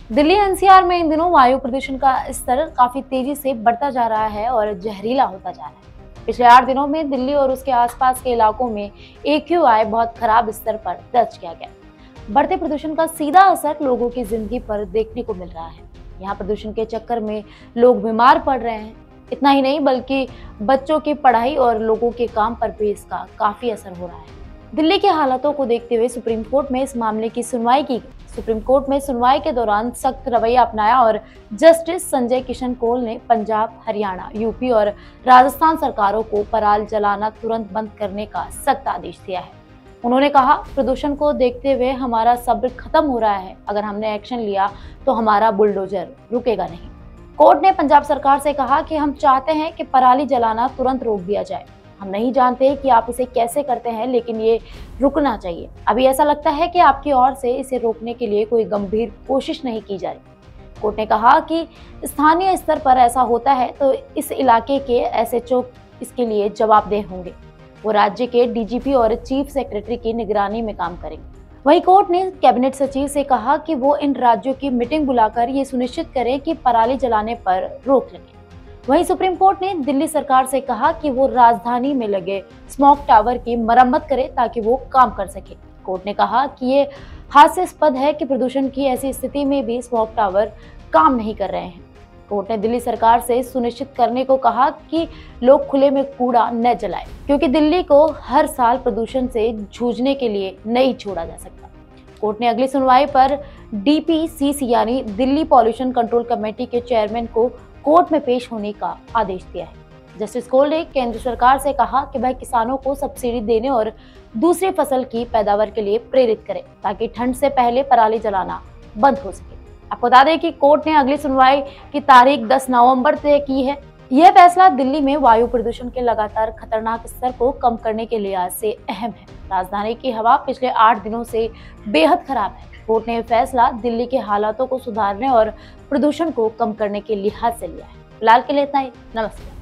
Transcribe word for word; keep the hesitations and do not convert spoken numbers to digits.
Delhi NCR में इन दिनों वायु प्रदूषण का स्तर काफी तेजी से बढ़ता जा रहा है और जहरीला होता जा रहा है। पिछले आठ दिनों में दिल्ली और उसके आसपास के इलाकों में एक्यूआई बहुत खराब स्तर पर दर्ज किया गया। बढ़ते प्रदूषण का सीधा असर लोगों की जिंदगी पर देखने को मिल रहा है। यहाँ प्रदूषण के चक्कर में लोग बीमार पड़ रहे हैं। इतना ही नहीं बल्कि बच्चों की पढ़ाई और लोगों के काम पर भी इसका काफी असर हो रहा है। दिल्ली के हालातों को देखते हुए सुप्रीम कोर्ट में इस मामले की सुनवाई की गई। सुप्रीम कोर्ट में सुनवाई के दौरान सख्त रवैया अपनाया और जस्टिस संजय किशन कौल ने पंजाब, हरियाणा, यूपी और राजस्थान सरकारों को पराल जलाना तुरंत बंद करने का सख्त आदेश दिया है। उन्होंने कहा, प्रदूषण को देखते हुए हमारा सब्र खत्म हो रहा है। अगर हमने एक्शन लिया तो हमारा बुलडोजर रुकेगा नहीं। कोर्ट ने पंजाब सरकार से कहा कि हम चाहते हैं कि पराली जलाना तुरंत रोक दिया जाए। हम नहीं जानते कि आप इसे कैसे करते हैं, लेकिन ये रुकना चाहिए। अभी ऐसा लगता है कि आपकी ओर से इसे रोकने के लिए कोई गंभीर कोशिश नहीं की जा रही। कोर्ट ने कहा कि स्थानीय स्तर पर ऐसा होता है तो इस इलाके के एसएचओ इसके लिए जवाबदेह होंगे। वो राज्य के डीजीपी और चीफ सेक्रेटरी की निगरानी में काम करेंगे। वहीं कोर्ट ने कैबिनेट सचिव से कहा कि वो इन राज्यों की मीटिंग बुलाकर ये सुनिश्चित करें कि पराली जलाने पर रोक लगे। वहीं सुप्रीम कोर्ट ने दिल्ली सरकार से कहा कि वो राजधानी में लगे स्मोक टावर की मरम्मत करे ताकि वो काम कर सके। कोर्ट ने कहा कि ये हास्यास्पद है कि प्रदूषण की ऐसी स्थिति में भी स्मोक टावर काम नहीं कर रहे हैं। कोर्ट ने दिल्ली सरकार से सुनिश्चित करने को कहा कि लोग खुले में कूड़ा न जलाएं, क्योंकि दिल्ली को हर साल प्रदूषण से जूझने के लिए नहीं छोड़ा जा सकता। कोर्ट ने अगली सुनवाई पर डीपीसीसी यानी दिल्ली पॉल्यूशन कंट्रोल कमेटी के चेयरमैन को कोर्ट में पेश होने का आदेश दिया है। जस्टिस कौल ने केंद्र सरकार से कहा कि वह किसानों को सब्सिडी देने और दूसरी फसल की पैदावार के लिए प्रेरित करे ताकि ठंड से पहले पराली जलाना बंद हो सके। आपको बता दें कि कोर्ट ने अगली सुनवाई की तारीख दस नवंबर तय की है। यह फैसला दिल्ली में वायु प्रदूषण के लगातार खतरनाक स्तर को कम करने के लिहाज से अहम है। राजधानी की हवा पिछले आठ दिनों से बेहद खराब है। कोर्ट ने यह फैसला दिल्ली के हालातों को सुधारने और प्रदूषण को कम करने के लिहाज से लिया है। फिलहाल के लिए इतना ही। नमस्कार।